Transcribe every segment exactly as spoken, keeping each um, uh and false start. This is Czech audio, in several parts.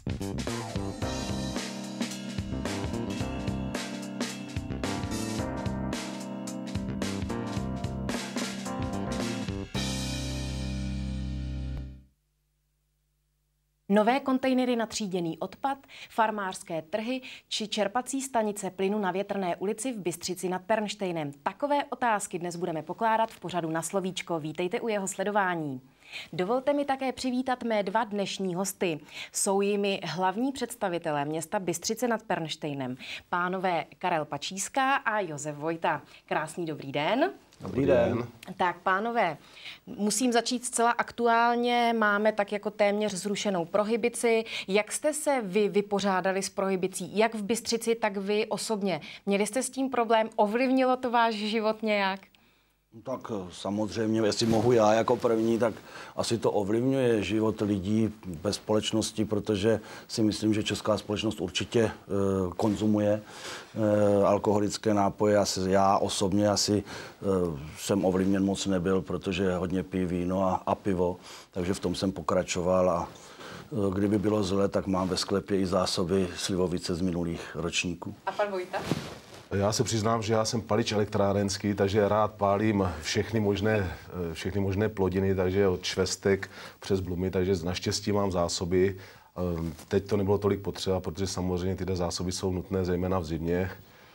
Nové kontejnery na tříděný odpad, farmářské trhy či čerpací stanice plynu na Větrné ulici v Bystřici nad Pernštejnem. Takové otázky dnes budeme pokládat v pořadu Na slovíčko. Vítejte u jeho sledování. Dovolte mi také přivítat mé dva dnešní hosty. Jsou jimi hlavní představitelé města Bystřice nad Pernštejnem, pánové Karel Pačíská a Josef Vojta. Krásný dobrý den. Dobrý den. Tak, pánové, musím začít zcela aktuálně. Máme tak jako téměř zrušenou prohibici. Jak jste se vy vypořádali s prohibicí? Jak v Bystřici, tak vy osobně? Měli jste s tím problém? Ovlivnilo to váš život nějak? Tak samozřejmě, jestli mohu já jako první, tak asi to ovlivňuje život lidí ve společnosti, protože si myslím, že česká společnost určitě e, konzumuje e, alkoholické nápoje. Asi, já osobně asi e, jsem ovlivněn moc nebyl, protože hodně piju víno a, a pivo, takže v tom jsem pokračoval a e, kdyby bylo zle, tak mám ve sklepě i zásoby slivovice z minulých ročníků. A pan Vojta? Já se přiznám, že já jsem palič elektrárenský, takže rád pálím všechny možné, všechny možné plodiny, takže od švestek přes blumy, takže naštěstí mám zásoby. Teď to nebylo tolik potřeba, protože samozřejmě tyhle zásoby jsou nutné, zejména v zimě.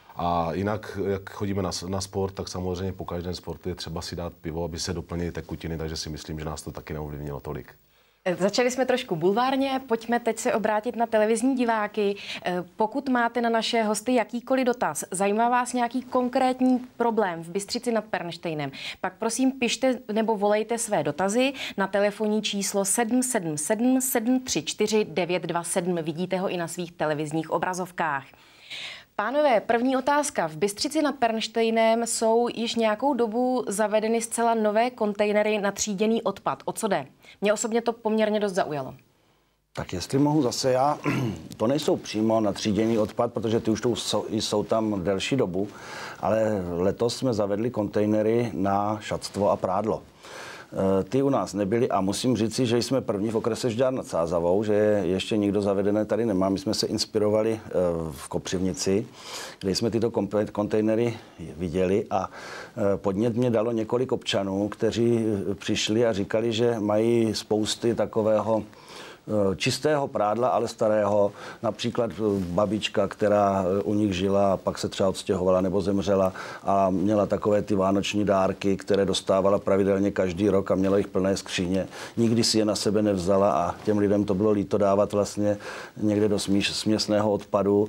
A jinak, jak chodíme na, na sport, tak samozřejmě po každém sportu je třeba si dát pivo, aby se doplnily tekutiny, takže si myslím, že nás to taky neovlivnilo tolik. Začali jsme trošku bulvárně, pojďme teď se obrátit na televizní diváky. Pokud máte na naše hosty jakýkoliv dotaz, zajímá vás nějaký konkrétní problém v Bystřici nad Pernštejnem, pak prosím pište nebo volejte své dotazy na telefonní číslo sedm sedm sedm sedm tři čtyři devět dva sedm. Vidíte ho i na svých televizních obrazovkách. Pánové, první otázka. V Bystřici nad Pernštejnem jsou již nějakou dobu zavedeny zcela nové kontejnery na tříděný odpad. O co jde? Mě osobně to poměrně dost zaujalo. Tak jestli mohu zase já, to nejsou přímo na tříděný odpad, protože ty už to jsou, jsou tam delší dobu, ale letos jsme zavedli kontejnery na šatstvo a prádlo. Ty u nás nebyly a musím říci, že jsme první v okrese Žďár nad Sázavou, že ještě nikdo zavedené tady nemá. My jsme se inspirovali v Kopřivnici, kde jsme tyto kontejnery viděli a podnět mě dalo několik občanů, kteří přišli a říkali, že mají spousty takového čistého prádla, ale starého, například babička, která u nich žila a pak se třeba odstěhovala nebo zemřela a měla takové ty vánoční dárky, které dostávala pravidelně každý rok a měla jich plné skříně. Nikdy si je na sebe nevzala a těm lidem to bylo líto dávat vlastně někde do směsného odpadu.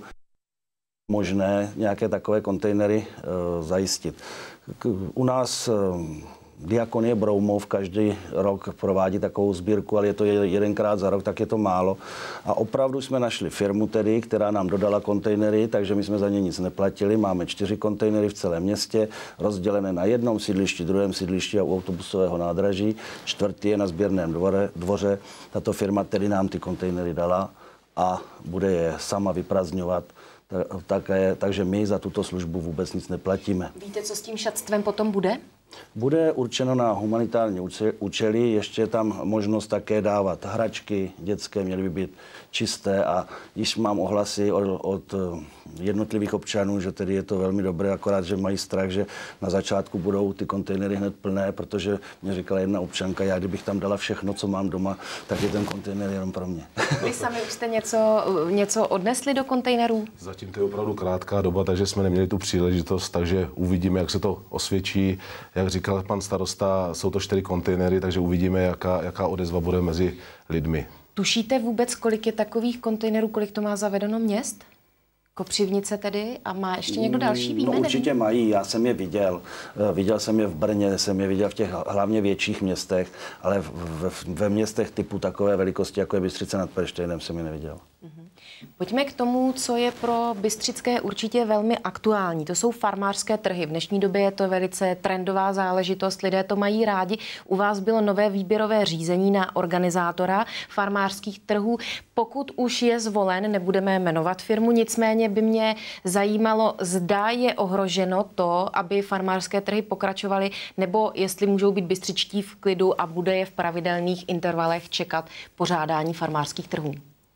Možné nějaké takové kontejnery e, zajistit. K, u nás e, Diakonie Broumov každý rok provádí takovou sbírku, ale je to jedenkrát za rok, tak je to málo. A opravdu jsme našli firmu tedy, která nám dodala kontejnery, takže my jsme za ně nic neplatili. Máme čtyři kontejnery v celém městě, rozdělené na jednom sídlišti, druhém sídlišti a u autobusového nádraží. Čtvrtý je na sběrném dvore, dvoře. Tato firma tedy nám ty kontejnery dala a bude je sama vyprazňovat. Tak, takže my za tuto službu vůbec nic neplatíme. Víte, co s tím šatstvem potom bude? Bude určeno na humanitární účely, ještě je tam možnost také dávat hračky dětské, měly by být čisté a již mám ohlasy od, od jednotlivých občanů, že tedy je to velmi dobré, akorát, že mají strach, že na začátku budou ty kontejnery hned plné, protože mě říkala jedna občanka, já kdybych tam dala všechno, co mám doma, tak je ten kontejner jenom pro mě. Vy sami už jste něco, něco odnesli do kontejnerů? Zatím to je opravdu krátká doba, takže jsme neměli tu příležitost, takže uvidíme, jak se to osvědčí. Jak říkal pan starosta, jsou to čtyři kontejnery, takže uvidíme, jaká, jaká odezva bude mezi lidmi. Tušíte vůbec, kolik je takových kontejnerů, kolik to má zavedeno měst? Kopřivnice tedy? A má ještě někdo další? Víme, no určitě nevím. Mají, já jsem je viděl. Viděl jsem je v Brně, jsem je viděl v těch hlavně větších městech, ale ve, ve městech typu takové velikosti, jako je Bystřice nad Pernštejnem, jsem je neviděl. Mhm. Pojďme k tomu, co je pro bystřické určitě velmi aktuální. To jsou farmářské trhy. V dnešní době je to velice trendová záležitost, lidé to mají rádi. U vás bylo nové výběrové řízení na organizátora farmářských trhů. Pokud už je zvolen, nebudeme jmenovat firmu, nicméně by mě zajímalo, zda je ohroženo to, aby farmářské trhy pokračovaly, nebo jestli můžou být bystřičtí v klidu a bude je v pravidelných intervalech čekat pořádání farmářských trhů.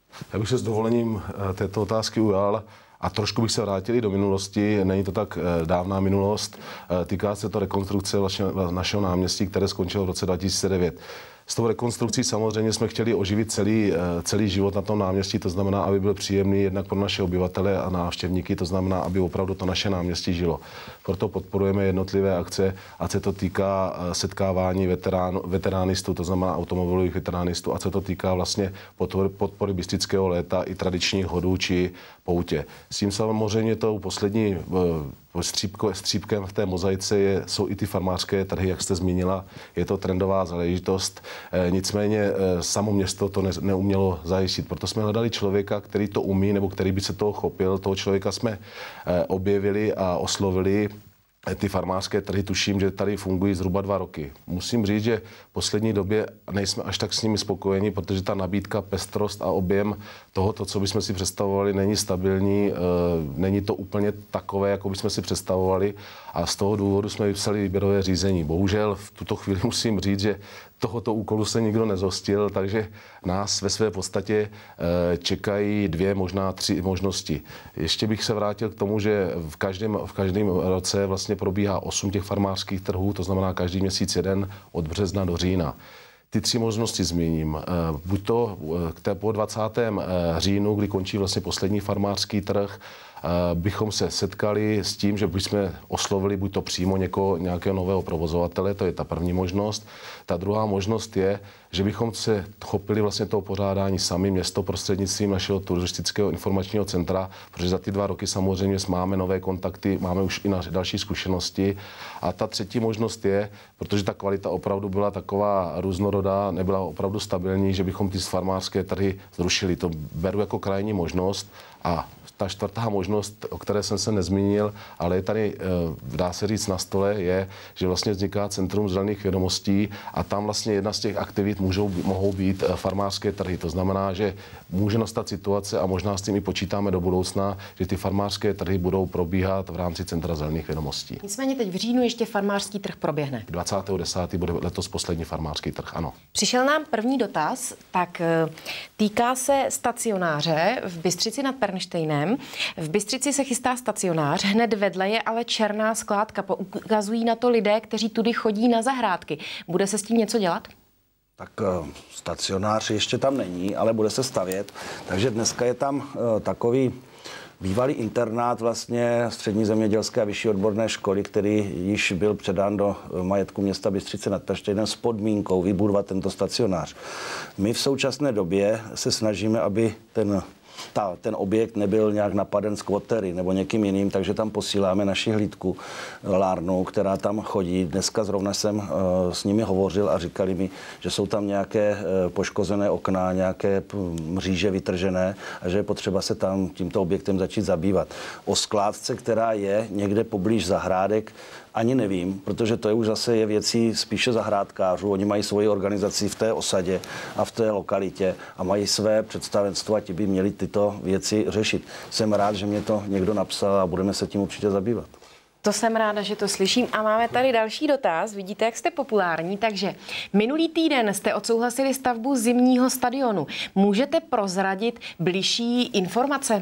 Já bych se s dovolením této otázky ujal a trošku bych se vrátil i do minulosti. Není to tak dávná minulost. Týká se to rekonstrukce našeho náměstí, které skončilo v roce dva tisíce devět. S tou rekonstrukcí samozřejmě jsme chtěli oživit celý, celý život na tom náměstí, to znamená, aby byl příjemný jednak pro naše obyvatele a návštěvníky, to znamená, aby opravdu to naše náměstí žilo. Proto podporujeme jednotlivé akce, ať se to týká setkávání veterán, veteránistů, to znamená automobilových veteránistů, ať se to týká vlastně podpory Bystrického léta i tradičních hodů či poutě. S tím samozřejmě tou poslední Střípko, střípkem v té mozaice je, jsou i ty farmářské trhy, jak jste zmínila. Je to trendová záležitost. E, nicméně e, samo město to ne, neumělo zajistit. Proto jsme hledali člověka, který to umí, nebo který by se toho chopil. Toho člověka jsme e, objevili a oslovili. Ty farmářské trhy, tuším, že tady fungují zhruba dva roky. Musím říct, že v poslední době nejsme až tak s nimi spokojeni, protože ta nabídka, pestrost a objem tohoto, co bychom si představovali, není stabilní, není to úplně takové, jako bychom si představovali a z toho důvodu jsme vypsali výběrové řízení. Bohužel v tuto chvíli musím říct, že tohoto úkolu se nikdo nezhostil, takže nás ve své podstatě čekají dvě, možná tři možnosti. Ještě bych se vrátil k tomu, že v každém, v každém roce vlastně probíhá osm těch farmářských trhů, to znamená každý měsíc jeden od března do října. Ty tři možnosti zmíním. Buď to po dvacátém říjnu, kdy končí vlastně poslední farmářský trh, bychom se setkali s tím, že bychom oslovili buď to přímo někoho, nějakého nového provozovatele, to je ta první možnost. Ta druhá možnost je, že bychom se chopili vlastně toho pořádání sami město prostřednictvím našeho turistického informačního centra, protože za ty dva roky samozřejmě máme nové kontakty, máme už i na další zkušenosti. A ta třetí možnost je, protože ta kvalita opravdu byla taková různorodá, nebyla opravdu stabilní, že bychom ty farmářské trhy zrušili. To beru jako krajní možnost. A ta čtvrtá možnost, o které jsem se nezmínil, ale je tady, dá se říct, na stole, je, že vlastně vzniká Centrum zelených vědomostí a tam vlastně jedna z těch aktivit můžou, mohou být farmářské trhy. To znamená, že může nastat situace a možná s tím i počítáme do budoucna, že ty farmářské trhy budou probíhat v rámci Centra zelených vědomostí. Nicméně teď v říjnu ještě farmářský trh proběhne. dvacátého desátého bude letos poslední farmářský trh, ano. Přišel nám první dotaz, tak týká se stacionáře v Bystřici nad Pernštejnem. V Bystřici se chystá stacionář, hned vedle je ale černá skládka. Poukazují na to lidé, kteří tudy chodí na zahrádky. Bude se s tím něco dělat? Tak stacionář ještě tam není, ale bude se stavět. Takže dneska je tam takový bývalý internát vlastně Střední zemědělské a vyšší odborné školy, který již byl předán do majetku města Bystřice nad Pernštejnem s podmínkou vybudovat tento stacionář. My v současné době se snažíme, aby ten Ta, ten objekt nebyl nějak napaden z kvotery nebo někým jiným, takže tam posíláme naši hlídku Lárnu, která tam chodí. Dneska zrovna jsem uh, s nimi hovořil a říkali mi, že jsou tam nějaké uh, poškozené okna, nějaké mříže vytržené a že je potřeba se tam tímto objektem začít zabývat. O skládce, která je někde poblíž zahrádek, ani nevím, protože to je už zase je věcí spíše zahrádkářů. Oni mají svoji organizaci v té osadě a v té lokalitě a mají své představenstvo a ti by měli tyto věci řešit. Jsem rád, že mě to někdo napsal a budeme se tím určitě zabývat. To jsem ráda, že to slyším. A máme tady další dotaz. Vidíte, jak jste populární. Takže minulý týden jste odsouhlasili stavbu zimního stadionu. Můžete prozradit bližší informace?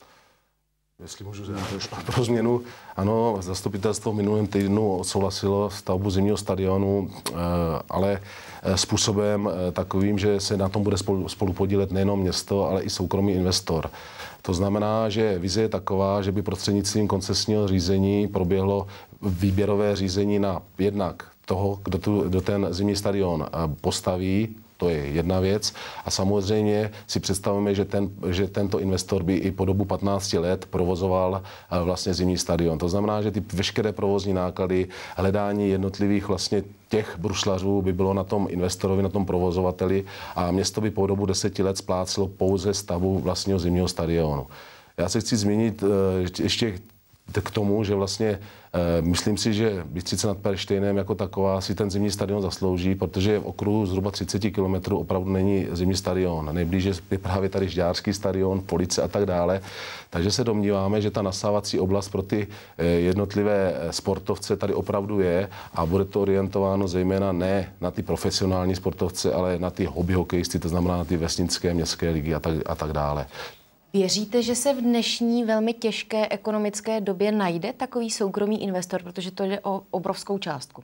Jestli můžu pro změnu, ano, zastupitelstvo v minulém týdnu odsouhlasilo stavbu zimního stadionu, ale způsobem takovým, že se na tom bude spolu podílet nejenom město, ale i soukromý investor. To znamená, že vize je taková, že by prostřednictvím koncesního řízení proběhlo výběrové řízení na jednak toho, kdo, tu, kdo ten zimní stadion postaví. To je jedna věc. A samozřejmě si představujeme, že, ten, že tento investor by i po dobu patnácti let provozoval vlastně zimní stadion. To znamená, že ty veškeré provozní náklady, hledání jednotlivých vlastně těch bruslařů by bylo na tom investorovi, na tom provozovateli a město by po dobu deseti let splácelo pouze stavbu vlastního zimního stadionu. Já se chci zmínit ještě k tomu, že vlastně e, myslím si, že Bystřice nad Pernštejnem jako taková si ten zimní stadion zaslouží, protože v okruhu zhruba třicet kilometrů opravdu není zimní stadion. Nejblíže je právě tady Žďárský stadion, Police a tak dále. Takže se domníváme, že ta nasávací oblast pro ty e, jednotlivé sportovce tady opravdu je a bude to orientováno zejména ne na ty profesionální sportovce, ale na ty hobby hokejisty, to znamená na ty vesnické, městské ligy a tak, a tak dále. Věříte, že se v dnešní velmi těžké ekonomické době najde takový soukromý investor, protože to jde o obrovskou částku?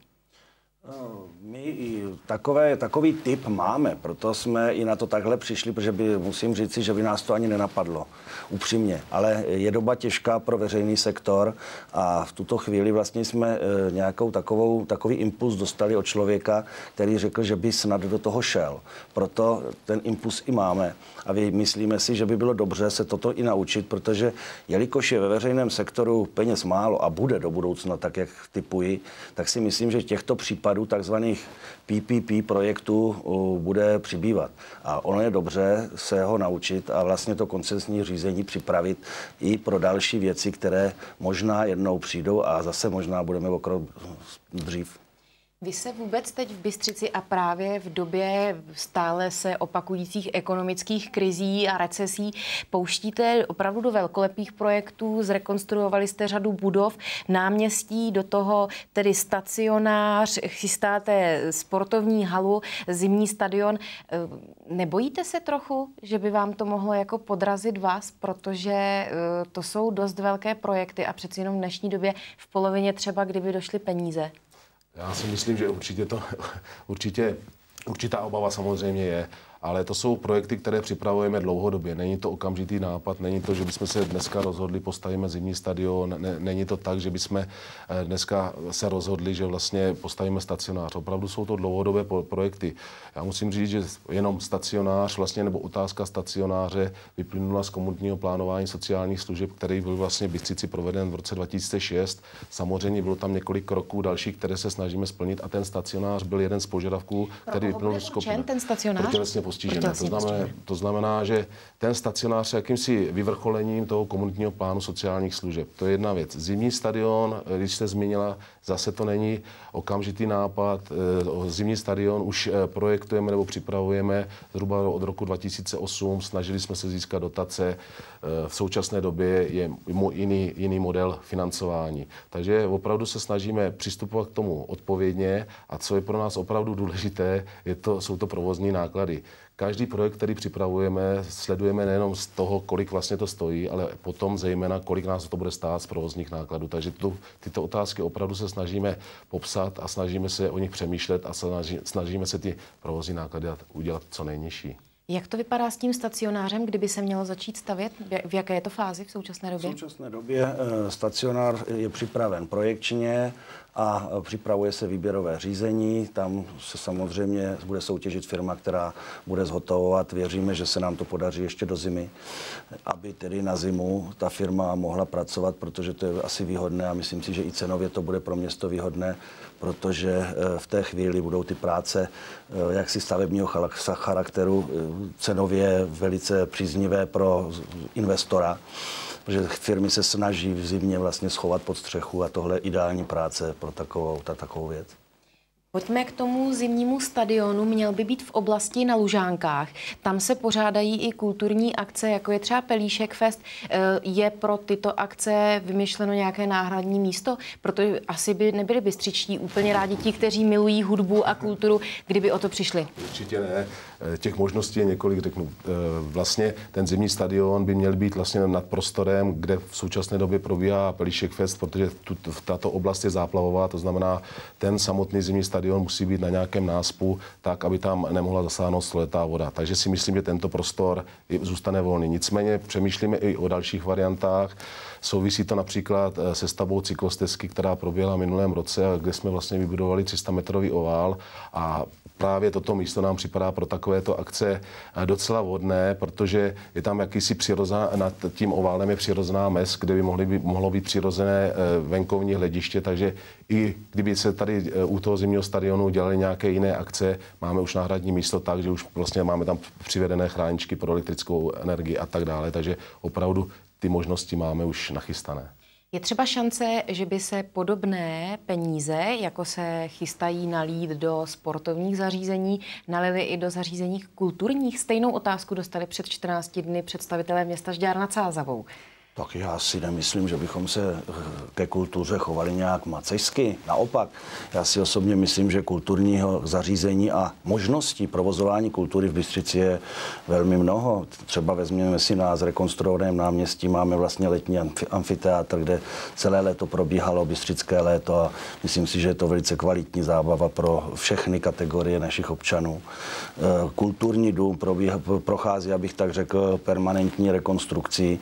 My i takové, takový typ máme, proto jsme i na to takhle přišli, protože by, musím říci, že by nás to ani nenapadlo, upřímně. Ale je doba těžká pro veřejný sektor a v tuto chvíli vlastně jsme nějakou takovou, takový impuls dostali od člověka, který řekl, že by snad do toho šel. Proto ten impuls i máme a myslíme si, že by bylo dobře se toto i naučit, protože jelikož je ve veřejném sektoru peněz málo a bude do budoucna tak, jak typuji, tak si myslím, že těchto případů takzvaných P P P projektů bude přibývat. A ono je dobře se ho naučit a vlastně to koncesní řízení připravit i pro další věci, které možná jednou přijdou a zase možná budeme o krok dřív. Vy se vůbec teď v Bystřici a právě v době stále se opakujících ekonomických krizí a recesí pouštíte opravdu do velkolepých projektů, zrekonstruovali jste řadu budov, náměstí, do toho tedy stacionář, chystáte sportovní halu, zimní stadion. Nebojíte se trochu, že by vám to mohlo jako podrazit vás, protože to jsou dost velké projekty a přeci jenom v dnešní době v polovině třeba, kdyby došly peníze? Já si myslím, že určitě to, určitě, určitá obava samozřejmě je, ale to jsou projekty, které připravujeme dlouhodobě. Není to okamžitý nápad, není to, že bychom se dneska rozhodli, postavíme zimní stadion, ne, není to tak, že bychom dneska se rozhodli, že vlastně postavíme stacionář. Opravdu jsou to dlouhodobé projekty. Já musím říct, že jenom stacionář, vlastně, nebo otázka stacionáře vyplynula z komunitního plánování sociálních služeb, který byl vlastně v Bystřici proveden v roce dva tisíce šest. Samozřejmě bylo tam několik kroků dalších, které se snažíme splnit a ten stacionář byl jeden z požadavků, který vyplnul z kopie. Ten stacionář? Postižené. To znamená, to znamená, že ten stacionář je jakýmsi vyvrcholením toho komunitního plánu sociálních služeb. To je jedna věc. Zimní stadion, když jste zmínila, zase to není okamžitý nápad. Zimní stadion už projektujeme nebo připravujeme zhruba od roku dva tisíce osm. Snažili jsme se získat dotace. V současné době je jiný, jiný model financování. Takže opravdu se snažíme přistupovat k tomu odpovědně a co je pro nás opravdu důležité, je to, jsou to provozní náklady. Každý projekt, který připravujeme, sledujeme nejenom z toho, kolik vlastně to stojí, ale potom zejména, kolik nás to bude stát z provozních nákladů. Takže tu, tyto otázky opravdu se snažíme popsat a snažíme se o nich přemýšlet a snaží, snažíme se ty provozní náklady udělat co nejnižší. Jak to vypadá s tím stacionářem, kdyby se mělo začít stavět? V jaké je to fázi v současné době? V současné době stacionář je připraven projekčně a připravuje se výběrové řízení. Tam se samozřejmě bude soutěžit firma, která bude zhotovovat. Věříme, že se nám to podaří ještě do zimy, aby tedy na zimu ta firma mohla pracovat, protože to je asi výhodné a myslím si, že i cenově to bude pro město výhodné, protože v té chvíli budou ty práce jaksi stavebního charakteru cenově velice příznivé pro investora, protože firmy se snaží v zimě vlastně schovat pod střechu a tohle je ideální práce pro takovou, ta, takovou věc. Pojďme k tomu zimnímu stadionu. Měl by být v oblasti na Lužánkách. Tam se pořádají i kulturní akce, jako je třeba Pelíšek Fest. Je pro tyto akce vymyšleno nějaké náhradní místo? Protože asi by nebyli bystřičtí úplně rádi ti, kteří milují hudbu a kulturu, kdyby o to přišli. Určitě ne. Těch možností je několik, řeknu. Vlastně ten zimní stadion by měl být vlastně nad prostorem, kde v současné době probíhá Pelíšek Fest, protože tato oblast je záplavová, to znamená, ten samotný zimní stadion musí být na nějakém náspu, tak, aby tam nemohla zasáhnout stoletá voda. Takže si myslím, že tento prostor zůstane volný. Nicméně přemýšlíme i o dalších variantách. Souvisí to například se stavbou cyklostezky, která proběhla v minulém roce, kde jsme vlastně vybudovali tři sta metrový ovál a právě toto místo nám připadá pro takovéto akce docela vhodné, protože je tam jakýsi přirozená, nad tím oválem je přirozená mez, kde by mohly být, mohlo být přirozené venkovní hlediště, takže i kdyby se tady u toho zimního stadionu dělaly nějaké jiné akce, máme už náhradní místo tak, že už vlastně máme tam přivedené chráničky pro elektrickou energii a tak dále, takže opravdu ty možnosti máme už nachystané. Je třeba šance, že by se podobné peníze, jako se chystají nalít do sportovních zařízení, nalily i do zařízení kulturních? Stejnou otázku dostali před čtrnácti dny představitelé města Žďár nad Sázavou. Tak já si nemyslím, že bychom se ke kultuře chovali nějak macešsky. Naopak, já si osobně myslím, že kulturního zařízení a možností provozování kultury v Bystřici je velmi mnoho. Třeba vezměme si na zrekonstruovaném náměstí, máme vlastně letní amfiteátr, kde celé léto probíhalo bystřické léto a myslím si, že je to velice kvalitní zábava pro všechny kategorie našich občanů. Kulturní dům probíhá, prochází, abych tak řekl, permanentní rekonstrukcí.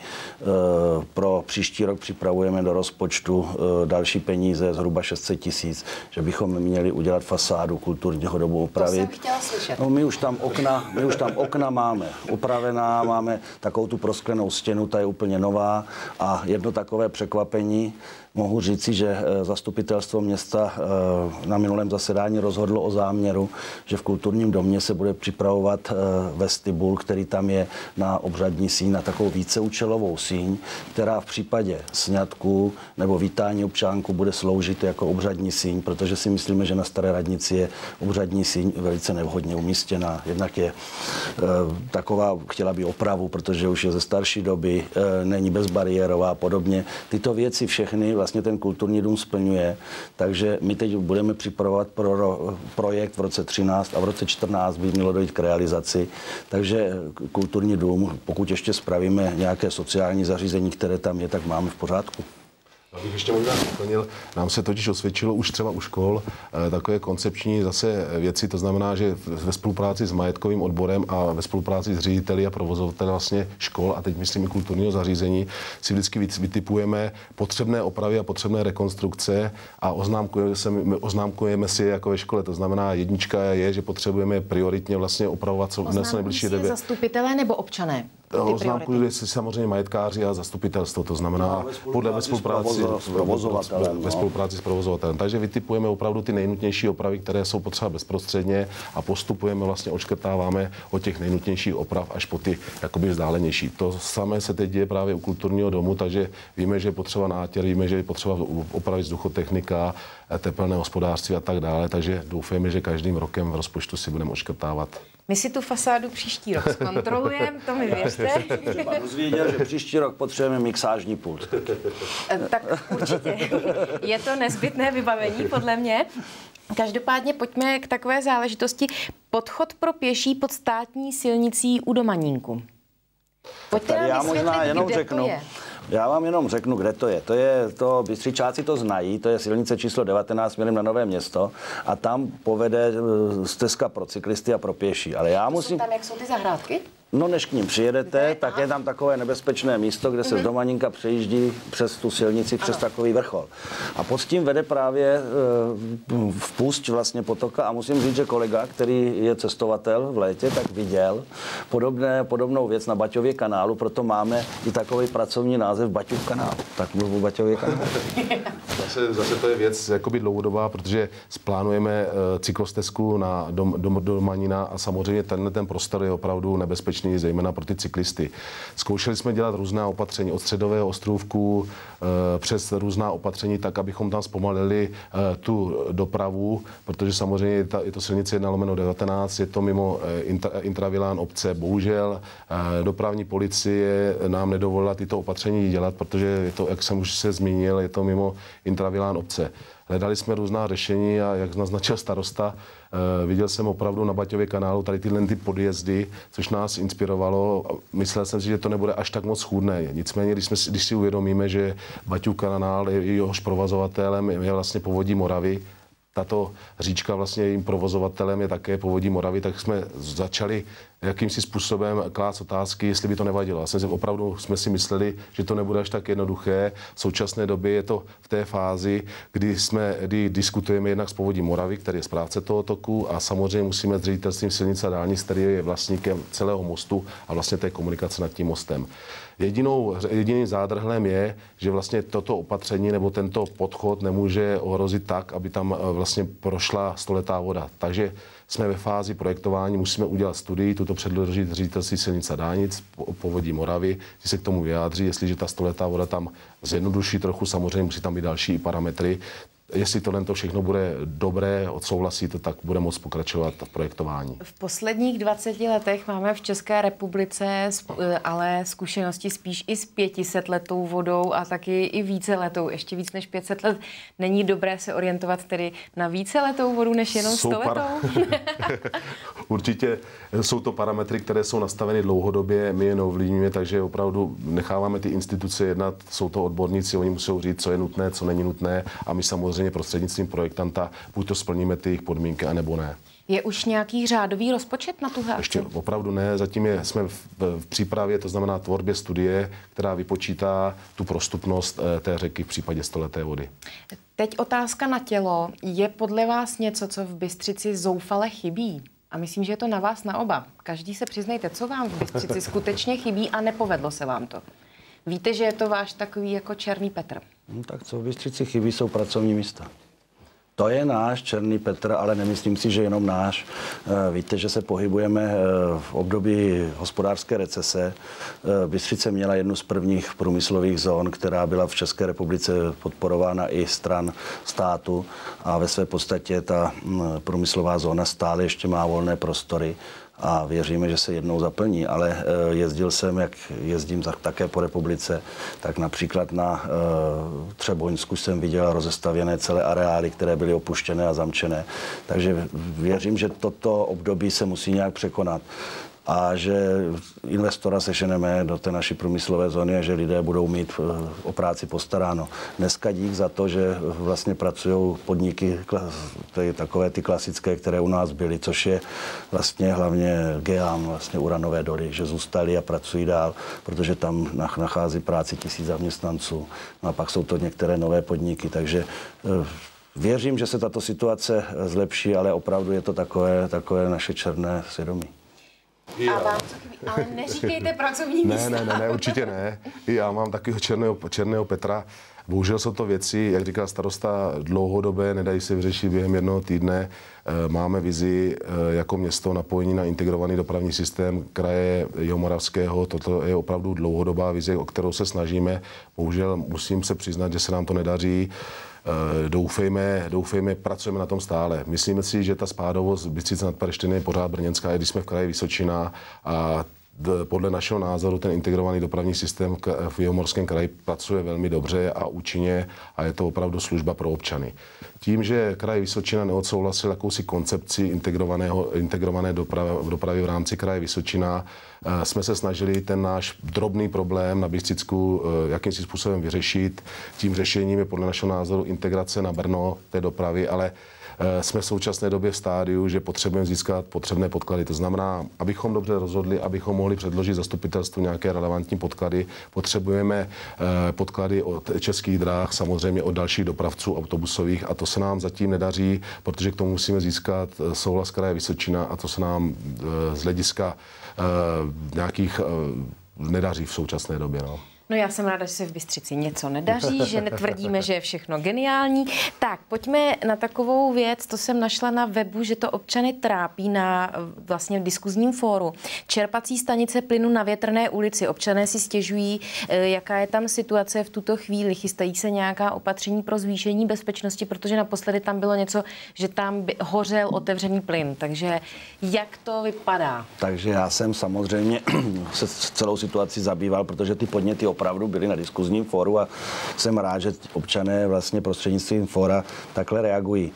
Pro příští rok připravujeme do rozpočtu další peníze, zhruba šest set tisíc, že bychom měli udělat fasádu kulturního domu, opravit. To jsem chtěla slyšet. No, my už tam okna, my už tam okna máme upravená, máme takovou tu prosklenou stěnu, ta je úplně nová a jedno takové překvapení. Mohu říci, že zastupitelstvo města na minulém zasedání rozhodlo o záměru, že v kulturním domě se bude připravovat vestibul, který tam je na obřadní síň, na takovou víceúčelovou síň, která v případě sňatku nebo vítání občánku bude sloužit jako obřadní síň, protože si myslíme, že na Staré radnici je obřadní síň velice nevhodně umístěná. Jednak je taková, chtěla by opravu, protože už je ze starší doby, není bezbariérová a podobně. Tyto věci všechny vlastně ten kulturní dům splňuje, takže my teď budeme připravovat pro projekt v roce třináct a v roce čtrnáct by mělo dojít k realizaci, takže kulturní dům, pokud ještě spravíme nějaké sociální zařízení, které tam je, tak máme v pořádku. Abych ještě možná doplnil, nám se totiž osvědčilo už třeba u škol takové koncepční zase věci, to znamená, že ve spolupráci s majetkovým odborem a ve spolupráci s řediteli a provozovateli vlastně škol, a teď myslím i kulturního zařízení, si vždycky vytipujeme potřebné opravy a potřebné rekonstrukce a oznámkujeme, se, oznámkujeme si jako ve škole. To znamená, jednička je, že potřebujeme prioritně vlastně opravovat co dnes nejbližší době. Zastupitelé nebo občané? Oznámkují si samozřejmě majetkáři a zastupitelstvo, to znamená no, podle ve spolupráci s provozovatelem. Ve spolupráci s provozovatelem. Takže vytipujeme opravdu ty nejnutnější opravy, které jsou potřeba bezprostředně a postupujeme, vlastně odškrtáváme od těch nejnutnějších oprav až po ty jakoby vzdálenější. To samé se teď děje právě u kulturního domu, takže víme, že je potřeba nátěr, víme, že je potřeba opravit vzduchotechnika, tepelné hospodářství a tak dále, takže doufujeme, že každým rokem v rozpočtu si budeme odškrtávat. My si tu fasádu příští rok zkontrolujeme, to mi věřte. Jsem dozvěděl, že příští rok potřebujeme mixážní pult. Tak určitě. Je to nezbytné vybavení, podle mě. Každopádně pojďme k takové záležitosti. Podchod pro pěší pod státní silnicí u Domanínku. Pojďte nám já možná jenom kde řeknu, to je. Já vám jenom řeknu, kde to je. To je to, Bystřičáci to znají, to je silnice číslo devatenáct směrem na Nové Město a tam povede stezka pro cyklisty a pro pěší. Ale já musím... Jsou tam, jak jsou ty zahrádky? No, než k ním přijedete, tak je tam takové nebezpečné místo, kde se z Domanínka přejíždí přes tu silnici, přes ano. takový vrchol. A pod tím vede právě v půšť vlastně potoka a musím říct, že kolega, který je cestovatel v létě, tak viděl podobné, podobnou věc na Baťově kanálu, proto máme i takový pracovní název Baťův kanál. Tak mluvu o Baťově kanálu. Zase, zase to je věc jakoby dlouhodobá, protože plánujeme cyklostezku na dom, dom, Domanína a samozřejmě tenhle ten prostor je opravdu nebezpečný, zejména pro ty cyklisty. Zkoušeli jsme dělat různá opatření od Středového ostrůvku e, přes různá opatření tak, abychom tam zpomalili e, tu dopravu, protože samozřejmě ta, je to silnice jedna lomeno devatenáct, je to mimo e, intra, intravilán obce. Bohužel e, dopravní policie nám nedovolila tyto opatření dělat, protože je to, jak jsem už se zmínil, je to mimo intravilán obce. Hledali jsme různá řešení a jak naznačil starosta, eh, viděl jsem opravdu na Baťově kanálu tady tyhle ty podjezdy, což nás inspirovalo. Myslel jsem si, že to nebude až tak moc schůdné. Nicméně, když, jsme, když si uvědomíme, že Baťův kanál, jehož provozovatelem je vlastně Povodí Moravy, tato říčka vlastně jejím provozovatelem je také Povodí Moravy, tak jsme začali jakýmsi způsobem klást otázky, jestli by to nevadilo. Jsem si, opravdu jsme si mysleli, že to nebude až tak jednoduché. V současné době je to v té fázi, kdy jsme kdy diskutujeme jednak s Povodí Moravy, který je správce toho toku, a samozřejmě musíme s ředitelstvím silnic a dálnic, který je vlastníkem celého mostu a vlastně té komunikace nad tím mostem. Jedinou, jediným zádrhlem je, že vlastně toto opatření nebo tento podchod nemůže ohrozit tak, aby tam vlastně prošla stoletá voda. Takže jsme ve fázi projektování, musíme udělat studii, tuto předložit Ředitelství silnic a dálnic, povodí Moravy, že se k tomu vyjádří, jestliže ta stoletá voda tam zjednoduší trochu, samozřejmě musí tam být další parametry. Jestli tohle všechno bude dobré, odsouhlasí to, tak bude moct pokračovat v projektování. V posledních dvaceti letech máme v České republice ale zkušenosti spíš i s pětisetletou vodou a taky i víceletou, ještě víc než pět set let. Není dobré se orientovat tedy na víceletou vodu, než jenom stoletou? Určitě jsou to parametry, které jsou nastaveny dlouhodobě, my je neovlivníme, takže opravdu necháváme ty instituce jednat, jsou to odborníci, oni musí říct, co je nutné, co není nutné a my samozřejmě prostřednictvím projektanta buď to splníme ty jejich podmínky, anebo ne. Je už nějaký řádový rozpočet na tuhle akci? Ještě opravdu ne, zatím je, jsme v, v přípravě, to znamená tvorbě studie, která vypočítá tu prostupnost té řeky v případě stoleté vody. Teď otázka na tělo. Je podle vás něco, co v Bystřici zoufale chybí? A myslím, že je to na vás na oba. Každý se přiznejte, co vám v Bystřici skutečně chybí a nepovedlo se vám to. Víte, že je to váš takový jako černý Petr? No, tak co v Bystřici chybí, jsou pracovní místa. To je náš černý Petr, ale nemyslím si, že jenom náš. Víte, že se pohybujeme v období hospodářské recese. Bystřice měla jednu z prvních průmyslových zón, která byla v České republice podporována i stran státu a ve své podstatě ta průmyslová zóna stále ještě má volné prostory. A věříme, že se jednou zaplní, ale jezdil jsem, jak jezdím také po republice, tak například na Třeboňsku jsem viděl rozestavěné celé areály, které byly opuštěné a zamčené. Takže věřím, že toto období se musí nějak překonat a že investora seženeme do té naší průmyslové zóny a že lidé budou mít o práci postaráno. Dneska dík za to, že vlastně pracují podniky, takové ty klasické, které u nás byly, což je vlastně hlavně GEAM, vlastně uranové doly, že zůstali a pracují dál, protože tam nachází práci tisíc zaměstnanců. No a pak jsou to některé nové podniky, takže věřím, že se tato situace zlepší, ale opravdu je to takové, takové naše černé svědomí. A vám co chybí? Ale neříkejte pracovní místa. Ne, ne, ne, ne, určitě ne. I já mám takového černého, černého Petra. Bohužel jsou to věci, jak říkal starosta, dlouhodobé, nedají se vyřešit během jednoho týdne. Máme vizi jako město napojení na integrovaný dopravní systém kraje Jihomoravského. Toto je opravdu dlouhodobá vize, o kterou se snažíme. Bohužel musím se přiznat, že se nám to nedaří. Doufejme, doufejme, pracujeme na tom stále. Myslíme si, že ta spádovost Bystřice nad Perštiny je pořád brněnská, i když jsme v kraji Vysočina a podle našeho názoru ten integrovaný dopravní systém v Jihomorském kraji pracuje velmi dobře a účinně a je to opravdu služba pro občany. Tím, že kraj Vysočina neodsouhlasil jakousi koncepci integrovaného, integrované dopravy, dopravy v rámci kraje Vysočina, jsme se snažili ten náš drobný problém na Bystřicku jakýmsi způsobem vyřešit. Tím řešením je podle našeho názoru integrace na Brno té dopravy, ale jsme v současné době v stádiu, že potřebujeme získat potřebné podklady. To znamená, abychom dobře rozhodli, abychom mohli předložit zastupitelstvu nějaké relevantní podklady, potřebujeme podklady od Českých drah, samozřejmě od dalších dopravců autobusových a to se nám zatím nedaří, protože k tomu musíme získat souhlas kraje Vysočina a to se nám z hlediska nějakých nedaří v současné době. No. No já jsem ráda, že se v Bystřici něco nedaří, že netvrdíme, že je všechno geniální. Tak, pojďme na takovou věc, to jsem našla na webu, že to občany trápí na vlastně diskuzním fóru. Čerpací stanice plynu na Větrné ulici. Občané si stěžují, jaká je tam situace v tuto chvíli. Chystají se nějaká opatření pro zvýšení bezpečnosti, protože naposledy tam bylo něco, že tam hořel otevřený plyn. Takže jak to vypadá? Takže já jsem samozřejmě se celou situací zabýval, protože ty podněty opravdu byli na diskuzním fóru a jsem rád, že občané vlastně prostřednictvím fóra takhle reagují.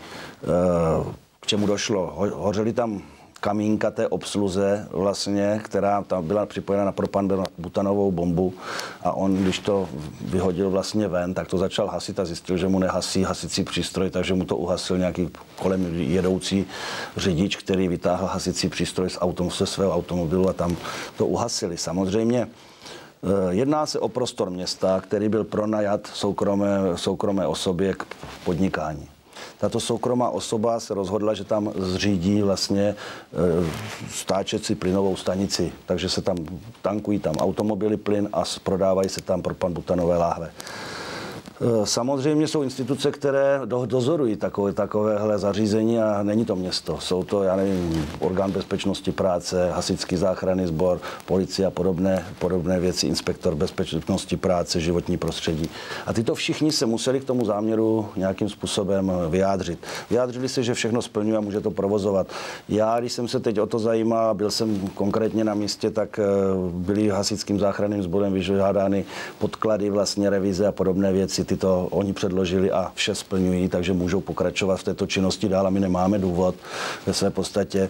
K čemu došlo? Hořeli tam kamínka té obsluze vlastně, která tam byla připojena na propan-butanovou bombu a on, když to vyhodil vlastně ven, tak to začal hasit a zjistil, že mu nehasí hasicí přístroj, takže mu to uhasil nějaký kolem jedoucí řidič, který vytáhl hasicí přístroj z autom, se svého automobilu a tam to uhasili. Samozřejmě jedná se o prostor města, který byl pronajat soukromé, soukromé osobě k podnikání. Tato soukromá osoba se rozhodla, že tam zřídí vlastně stáčecí plynovou stanici. Takže se tam tankují tam automobily plyn a prodávají se tam propan-butanové láhve. Samozřejmě jsou instituce, které do, dozorují takové, takovéhle zařízení a není to město. Jsou to, já nevím, orgán bezpečnosti práce, hasičský záchranný sbor, policie a podobné, podobné věci, inspektor bezpečnosti práce, životní prostředí. A tyto všichni se museli k tomu záměru nějakým způsobem vyjádřit. Vyjádřili se, že všechno splňuje a může to provozovat. Já, když jsem se teď o to zajímal, byl jsem konkrétně na místě, tak byly hasičským záchranným sborem vyžádány podklady, vlastně revize a podobné věci. Tyto oni předložili a vše splňují, takže můžou pokračovat v této činnosti dál a my nemáme důvod ve své podstatě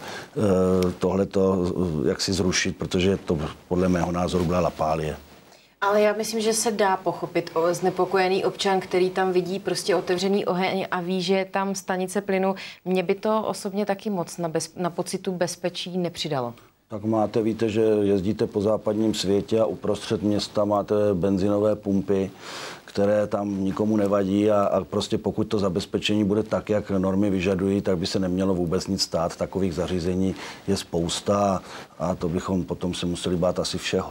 tohleto jaksi zrušit, protože to podle mého názoru byla lapálie. Ale já myslím, že se dá pochopit o znepokojený občan, který tam vidí prostě otevřený oheň a ví, že je tam stanice plynu. Mně by to osobně taky moc na, bez, na pocitu bezpečí nepřidalo. Tak máte, víte, že jezdíte po západním světě a uprostřed města máte benzinové pumpy, které tam nikomu nevadí a, a prostě pokud to zabezpečení bude tak, jak normy vyžadují, tak by se nemělo vůbec nic stát. Takových zařízení je spousta a to bychom potom se museli bát asi všeho.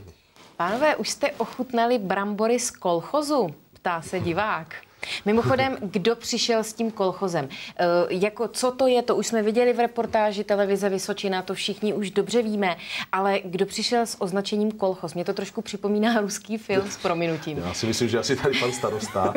Pánové, už jste ochutnali brambory z kolchozu? Ptá se divák. Mimochodem, kdo přišel s tím kolchozem? E, jako co to je, to už jsme viděli v reportáži televize Vysočina, to všichni už dobře víme, ale kdo přišel s označením kolchoz? Mě to trošku připomíná ruský film s prominutím. Já si myslím, že asi tady pan starosta.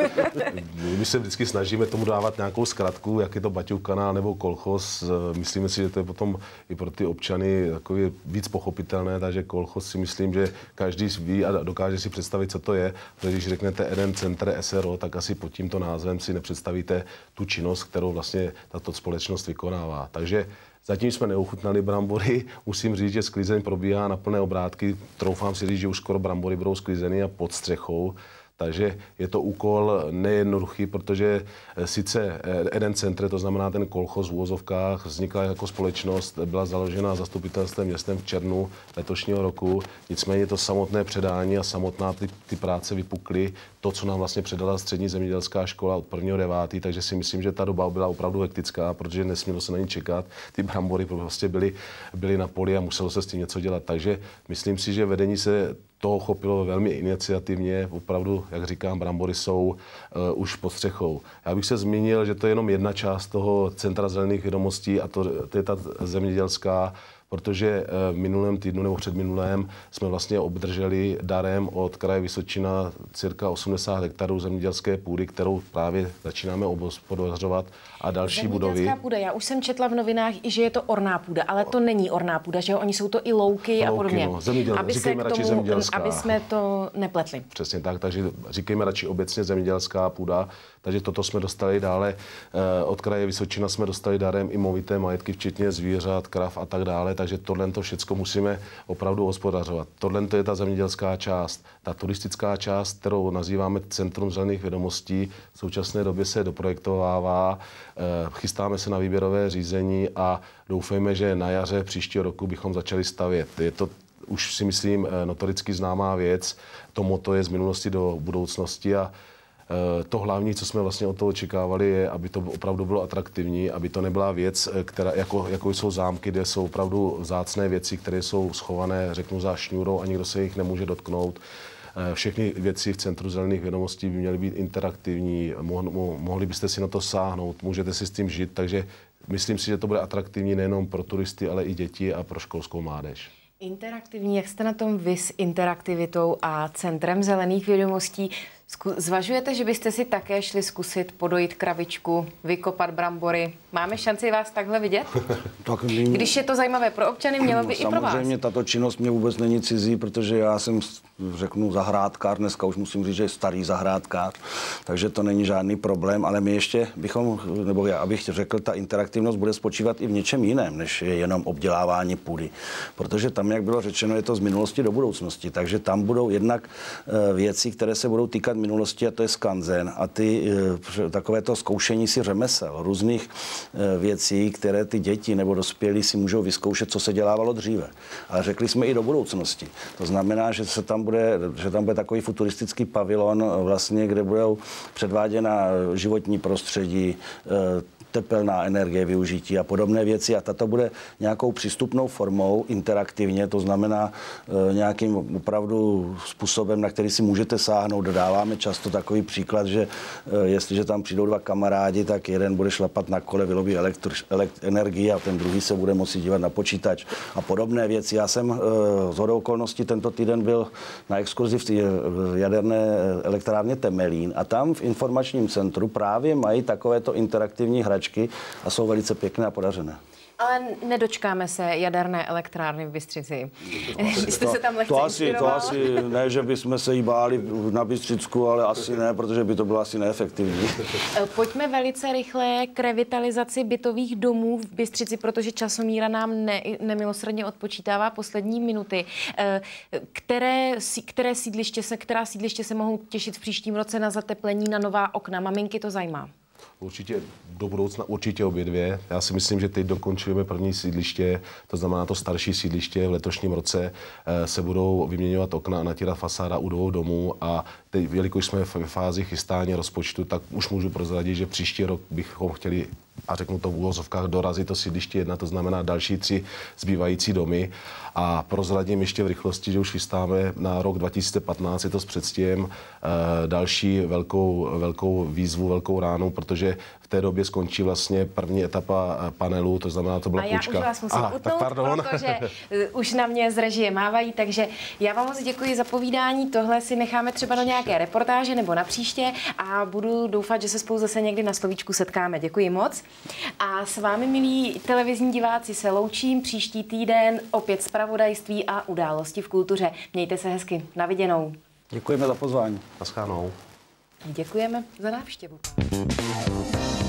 My se vždycky snažíme tomu dávat nějakou zkratku, jak je to baťovkanál nebo kolchoz. Myslíme si, že to je potom i pro ty občany takový víc pochopitelné, takže kolchoz si myslím, že každý ví a dokáže si představit, co to je. Protože když řeknete Eden Center S R O, tak asi pod tímto názvem si nepředstavíte tu činnost, kterou vlastně tato společnost vykonává. Takže zatím jsme neuchutnali brambory. Musím říct, že sklizeň probíhá na plné obrátky. Troufám si říct, že už skoro brambory budou sklizeny a pod střechou. Takže je to úkol nejednoduchý, protože sice Eden Center, to znamená ten kolchoz v úvozovkách, vznikla jako společnost, byla založena zastupitelstvem městem v červnu letošního roku. Nicméně to samotné předání a samotná ty, ty práce vypukly, to, co nám vlastně předala střední zemědělská škola od prvního devátého takže si myslím, že ta doba byla opravdu hektická, protože nesmělo se na ní čekat. Ty brambory prostě byly, byly na poli a muselo se s tím něco dělat. Takže myslím si, že vedení se toho chopilo velmi iniciativně. Opravdu, jak říkám, brambory jsou uh, už pod střechou. Já bych se zmínil, že to je jenom jedna část toho Centra zelených vědomostí a to, to je ta zemědělská, protože v minulém týdnu nebo předminulém jsme vlastně obdrželi darem od kraje Vysočina cirka osmdesát hektarů zemědělské půdy, kterou právě začínáme obhospodařovat a další budovy. Zemědělská půda, já už jsem četla v novinách, že je to orná půda, ale to není orná půda, že jo? Oni jsou to i louky, louky a podobně. No, zeměděl, aby se k tomu, aby jsme to nepletli. Přesně tak, takže říkejme radši obecně zemědělská půda. Takže toto jsme dostali dále. Od kraje Vysočina jsme dostali darem i movité majetky, včetně zvířat, krav a tak dále. Takže tohle to všechno musíme opravdu hospodařovat. Tohle to je ta zemědělská část. Ta turistická část, kterou nazýváme Centrum zelených vědomostí, v současné době se doprojektovává. Chystáme se na výběrové řízení a doufejme, že na jaře příštího roku bychom začali stavět. Je to už si myslím notoricky známá věc. To motto je z minulosti do budoucnosti a to hlavní, co jsme vlastně od toho očekávali, je, aby to opravdu bylo atraktivní, aby to nebyla věc, která, jako, jako jsou zámky, kde jsou opravdu vzácné věci, které jsou schované, řeknu, za šňůrou a nikdo se jich nemůže dotknout. Všechny věci v Centru zelených vědomostí by měly být interaktivní, mo- mohli byste si na to sáhnout, můžete si s tím žít, takže myslím si, že to bude atraktivní nejenom pro turisty, ale i děti a pro školskou mládež. Interaktivní, jak jste na tom vy s interaktivitou a Centrem zelených vědomostí? Zvažujete, že byste si také šli zkusit podojit kravičku, vykopat brambory? Máme šanci vás takhle vidět? Tak mě... Když je to zajímavé pro občany, mělo by i pro vás. Samozřejmě tato činnost mě vůbec není cizí, protože já jsem, řeknu, zahrádkář, dneska už musím říct, že je starý zahrádkář, takže to není žádný problém, ale my ještě bychom, nebo já abych řekl, ta interaktivnost bude spočívat i v něčem jiném, než je jenom obdělávání půdy. Protože tam, jak bylo řečeno, je to z minulosti do budoucnosti, takže tam budou jednak věci, které se budou týkat minulosti, a to je skanzen a ty takové to zkoušení si řemesel, různých věcí, které ty děti nebo dospělí si můžou vyzkoušet, co se dělávalo dříve. Ale řekli jsme i do budoucnosti. To znamená, že se tam bude, že tam bude takový futuristický pavilon, vlastně, kde budou předváděna životní prostředí, tepelná energie, využití a podobné věci. A tato bude nějakou přístupnou formou, interaktivně, to znamená e, nějakým opravdu způsobem, na který si můžete sáhnout. Dodáváme často takový příklad, že e, jestliže tam přijdou dva kamarádi, tak jeden bude šlapat na kole, vyrobí elektr- elekt- energii a ten druhý se bude moci dívat na počítač a podobné věci. Já jsem e, shodou okolností tento týden byl na exkurzi v, v jaderné elektrárně Temelín a tam v informačním centru právě mají takovéto interaktivní hračky a jsou velice pěkné a podařené. Ale nedočkáme se jaderné elektrárny v Bystřici. Jste se tam lehce to asi, to asi ne, že bychom se jí báli na Bystřicku, ale asi ne, protože by to bylo asi neefektivní. Pojďme velice rychle k revitalizaci bytových domů v Bystřici, protože časomíra nám ne, nemilosrdně odpočítává poslední minuty. Které, které sídliště se, která sídliště se mohou těšit v příštím roce na zateplení, na nová okna? Maminky to zajímá. Určitě do budoucna určitě obě dvě. Já si myslím, že teď dokončujeme první sídliště, to znamená to starší sídliště. V letošním roce se budou vyměňovat okna a natírat fasáda u dvou domů a teď, jelikož jsme v fázi chystání rozpočtu, tak už můžu prozradit, že příští rok bychom chtěli, a řeknu to v úvozovkách, dorazit to sídliště jedna, to znamená další tři zbývající domy. A prozradím ještě v rychlosti, že už chystáme na rok dva tisíce patnáct, je to s předstihem, další velkou, velkou výzvu, velkou ránu, protože v té době skončí vlastně první etapa panelu, to znamená, to byla a já půjčka. už vás musím Aha, utnout, protože už na mě z režie mávají, takže já vám moc děkuji za povídání, tohle si necháme třeba do nějaké reportáže nebo na příště a budu doufat, že se spolu zase někdy na slovíčku setkáme. Děkuji moc. A s vámi, milí televizní diváci, se loučím příští týden opět zpravodajství a události v kultuře. Mějte se hezky. Na viděnou. Děkujeme za pozvání. Naschánou. Děkujeme za návštěvu.